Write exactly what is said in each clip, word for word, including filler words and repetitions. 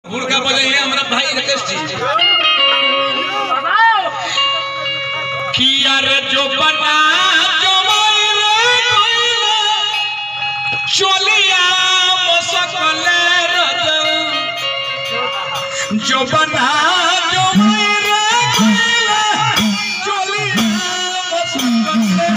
हुड़का बजाइए हमरा भाई रिक्वेस्ट जी किया रे जो बना जो मोइले चलिया मसकले रजऊ जो बना जो मोइले चलिया मसकले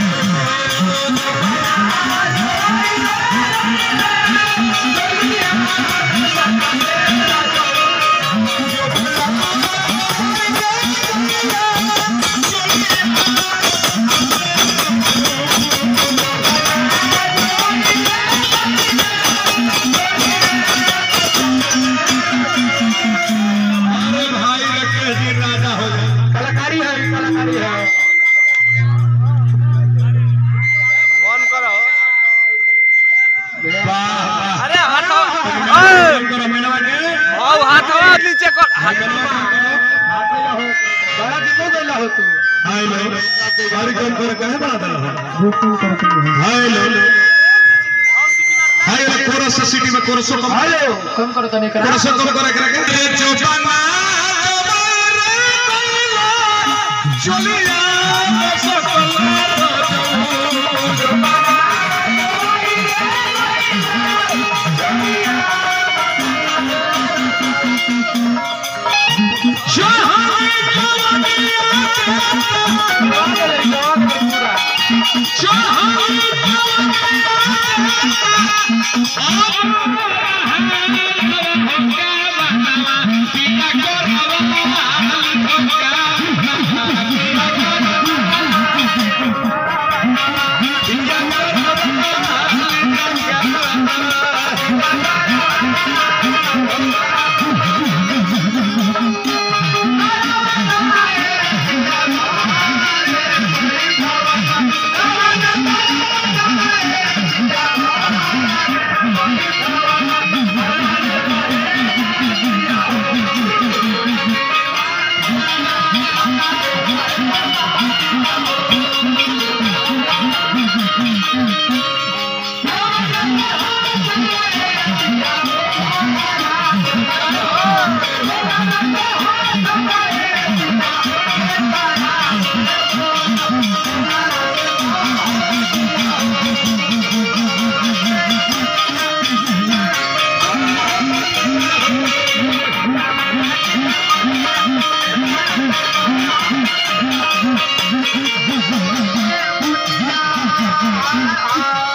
अरे हाथ हाथ नीचे कर हाथ बड़ा कितना गला हो तू हाय लो गाड़ी कौन कर कहे बना दला हाय लो हाय लो कोरस सिटी में कोरस कम हेलो कम करो तने करा कोरस कम करे करे जो बना चलिया सकला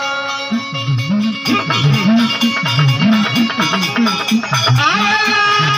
आ